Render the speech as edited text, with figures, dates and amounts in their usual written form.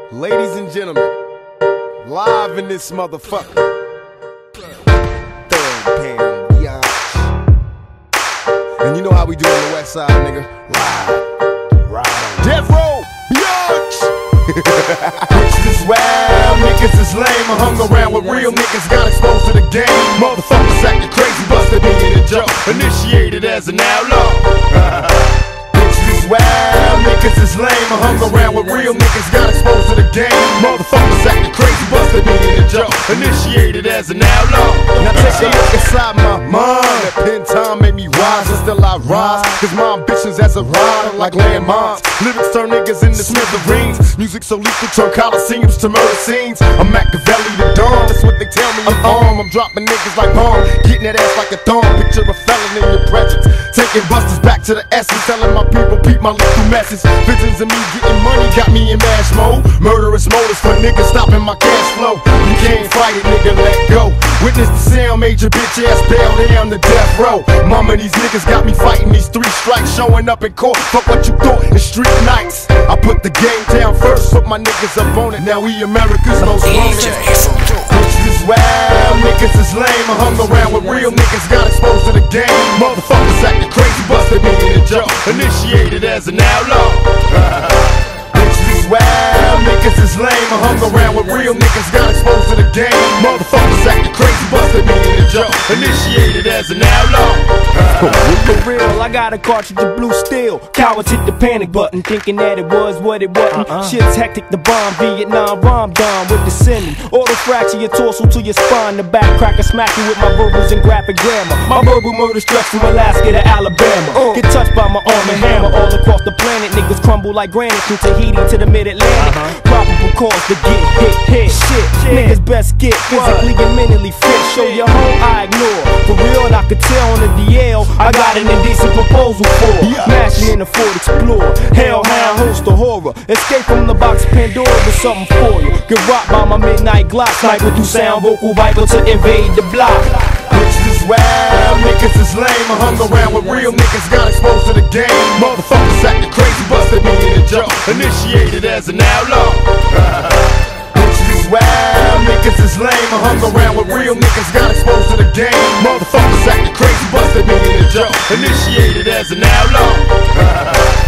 Ladies and gentlemen, live in this motherfucker. Third pound, biatch. And you know how we do on the west side, nigga. Ride. Death row, biatch. Bitches is wild, niggas is lame. I hung around with real niggas, got exposed to the game. Motherfuckers acting crazy, busted me in a joke. Initiated as an outlaw. Wild niggas is lame. I hung around with real niggas, got exposed to the game. Motherfuckers acting crazy, busted me in the joke. Initiated as an outlaw. Now take a look inside my mind. That pen time made me wise, and still I rise. Cause my ambitions as a rider like landmines. Lyrics turn niggas into smithereens. Music so lethal turn coliseums to murder scenes. I'm Machiavelli the Dawn, that's what they tell me. I'm armed, I'm dropping niggas like bomb, getting that ass like a thorn. Picture a felon in your presence, taking busters back to the essence, telling my people my little message. Visions of me getting money got me in mash mode. Murderous motives for niggas stopping my cash flow. You can't fight it, nigga, let go. Witness the sound, made your bitch ass bail down to death row. Mama, these niggas got me fighting these 3 strikes, showing up in court. Fuck what you thought in street nights. I put the game down first, put my niggas up on it. Now we America's most wanted. Bitches is wild, niggas is lame. I hung around with real niggas, got exposed to the game. Motherfuckers acting crazy, busted me in the joke. Initiated as an outlaw. Bitches is wild, niggas is lame. I hung around with real niggas, got exposed to the game. Motherfuckers acting crazy, busted me in the joke. Initiated as an outlaw. For real, I got a cartridge of blue steel. Cowards hit the panic button, thinking that it was what it wasn't. Shit's hectic, the bomb, Vietnam bomb done with the sending. Auto fracture your torso to your spine. The back cracker smack you with my verbals and graphic grammar. My verbal murder stretch from Alaska to Alabama. Get touched by my arm and hammer all across the planet. Niggas crumble like granite from Tahiti to the mid-Atlantic. Probable cause to get hit. Shit, niggas best get physically and mentally fit. Show your home, I ignore. For real, and I could tell on the DL I got an indecent proposal for mashing in a Ford Explorer. Hellhound host of horror. Escape from the box of Pandora with something for you. Get rocked by my midnight Glock. Sniper through sound, vocal viper to invade the block. Bitches is wild, niggas is lame. I hung around with real niggas, got exposed to the game. Motherfuckers acting crazy, busted me in the joke. Initiated as an outlaw. Bitches is wild, niggas is lame. I hung around with real niggas, got exposed to the game. Motherfuckers acting crazy, busted me in the joke. Initiated as an outlaw.